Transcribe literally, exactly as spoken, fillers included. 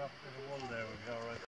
up to the wall there, we go right